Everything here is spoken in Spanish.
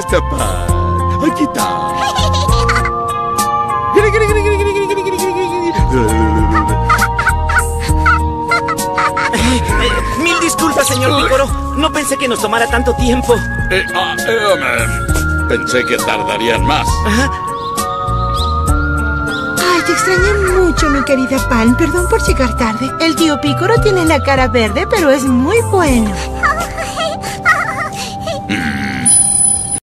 está Pan? Aquí está. Mil disculpas, señor Pícoro. No pensé que nos tomara tanto tiempo. Pensé que tardarían más. Ay, te extrañé mucho, mi querida Pan. Perdón por llegar tarde. El tío Pícoro tiene la cara verde, pero es muy bueno.